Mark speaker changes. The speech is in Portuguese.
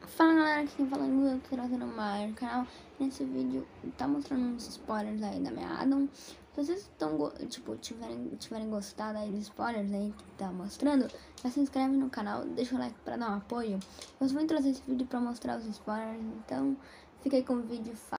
Speaker 1: Fala galera, aqui quem fala é eu tô trazendo mais no canal. Nesse vídeo tá mostrando uns spoilers aí da minha Adam. Se vocês estão, tiverem gostado aí dos spoilers aí que tá mostrando, já se inscreve no canal, deixa o like pra dar um apoio. Eu vou trazer esse vídeo pra mostrar os spoilers, então fica aí com o vídeo.